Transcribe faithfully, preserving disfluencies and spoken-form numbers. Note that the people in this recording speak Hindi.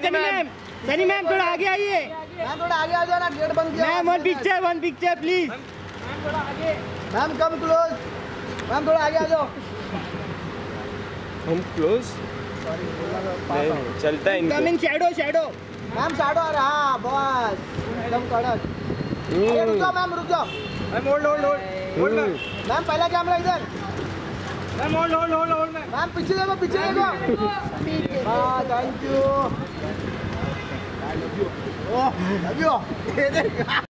सनी मैम, सनी मैम थोड़ा आगे आइए। मैम थोड़ा आगे आ जाओ ना, गेट बंद किया। Ma'am one picture, one picture please. Ma'am थोड़ा आगे। Ma'am come close. मैम थोड़ा आगे आ जाओ। हम क्लोज चलता है इनको। Come in shadow, shadow. Ma'am shadow आ रहा। हाँ बस एकदम कड़क। अरे रुक जाओ मैम, रुक जाओ ma'am. Hold hold hold ma'am. Ma'am पहला कैमरा इधर। Ma'am hold hold hold hold ma'am. पीछे देखो, पीछे देखो। हाँ thank you. Love you. Love you.